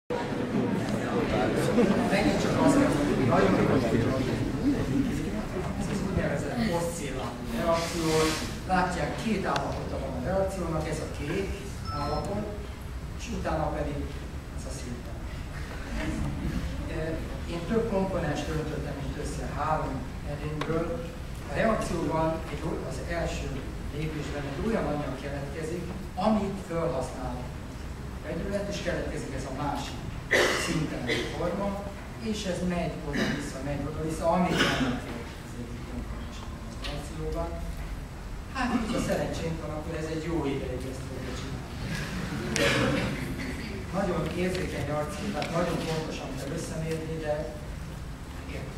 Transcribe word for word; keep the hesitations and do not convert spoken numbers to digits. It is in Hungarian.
Megint csak azt kell mondani, hogy nagyon fontos, ez az úgynevezett oszcillált reakció. Látják, két állapota van a reakciónak, ez a kék állapot, és utána pedig ez a szinte. Én több komponens döntöttem itt össze három edényből. A reakcióban egy, az első lépésben egy olyan anyag keletkezik, amit felhasznál a vegyület, és keletkezik ez a másik szintelen forma, és ez megy oda-vissza, megy oda-vissza, amíg nem az egyik komponens a reakcióban. Hát így a szerencsénk van, akkor ez egy jó ideig ezt fogja csinálni. Nagyon érzékeny reakció, tehát nagyon fontos, amit összemérni, de értem.